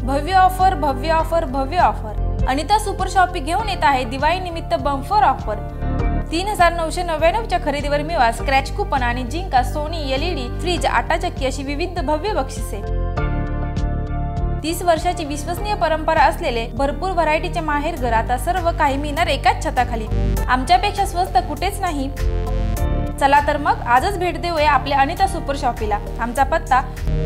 भव्य ऑफर भव्य ऑफर भव्य ऑफर। अनिता सुपर शॉपिंग घेऊन येत आहे दिवाळी निमित्त बंपर ऑफर। 3999च्या खरेदीवर मिळवा स्क्रॅच कुपन आणि जिंका सोनी LED फ्रीज 8 चक्की अशी विविध भव्य बक्षिसे। 30 वर्षाची विश्वसनीय परंपरा असलेले भरपूर व्हरायटीचे माहेरघर आता सर्व काही मिळणार एकाच छताखाली। आमच्यापेक्षा स्वस्त कुठेच नाही। चला तर मग आजच भेट देऊया आपल्या अनिता सुपर शॉपीला। आमचा पत्ता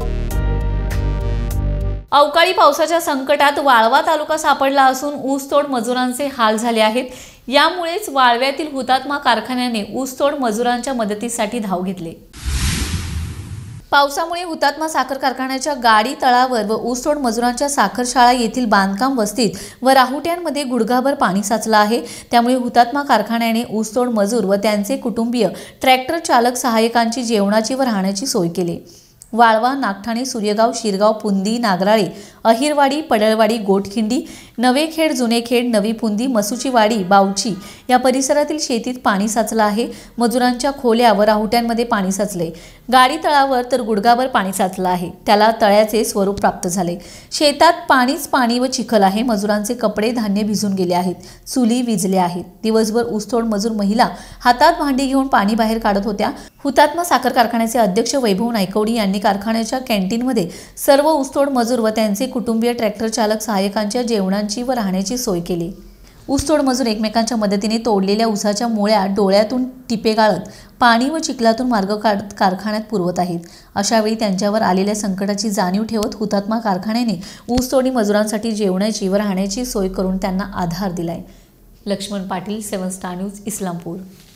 अवकाळी पावसाच्या संकटात वाळवा तालुका सापडला असून ऊसतोड मजुरांचे हाल झाले आहेत। यामुळेच वाळव्यातील हुतात्मा कारखान्याने ऊसतोड मजुरांच्या मदतीसाठी धाव घेतली। पावसामुळे हुतात्मा साखर कारखान्याच्या गाडी तळावर व ऊसतोड मजुरांच्या साखर शाळा येथील बांधकाम वस्तीत व राहुट्यांमध्ये गुडघाभर पाणी साचलं आहे। त्यामुळे हुतात्मा कारखान्याने ऊसतोड मजूर व त्यांचे कुटुंबीय ट्रॅक्टर चालक सहाय्यकांची जेवणाची व राहण्याची सोय केली। वाळवा, नागठाणे, सूर्यगाव, शिरगाव, पुंदी, नागराळे, अहिरवाडी, पडळवाडी, गोटखिंडी, नवेखेड, जुनेखेड, नवी पुंदी, मसुचीवाडी, बावची या परिसरातील शेतीत पाणी साचलं आहे। मजुरांच्या खोल्या व राहुट्यांमध्ये पाणी साचले। गाडी तळावर तर गुडघाभर पाणी साचलं आहे। त्याला तळ्याचे स्वरूप प्राप्त झाले। शेतात पाणीच पाणी व चिखल आहे। मजुरांचे कपडे धान्य भिजून गेले आहेत। चुली विझल्या आहेत। दिवसभर ऊसतोड मजूर महिला हातात भांडी घेऊन पाणी बाहेर काढत होत्या। हुतात्मा साखर कारखान्याचे अध्यक्ष वैभव नायकवडी यांनी कारखान्याच्या कॅन्टीनमध्ये सर्व ऊसतोड मजूर व त्यांचे कुटुंबीय ट्रॅक्टर चालक सहाय्यकांच्या जेवणाची व राहण्याची सोय केली। ऊसतोड मजूर एकमेकांच्या मदतीने तोडलेल्या ऊसाच्या मुळ्या डोळ्यातून टिपे गाळत पाणी व चिखलातून मार्ग काढत कारखान्यात पुरवत आहेत। अशावेळी त्यांच्यावर आलेल्या संकटाची जाणीव ठेवत हुतात्मा कारखान्याने ऊसतोडी मजुरांसाठी जेवणाची व राहण्याची सोय करून त्यांना आधार दिलाय। Laxman Patil, 7 star news, Islampur.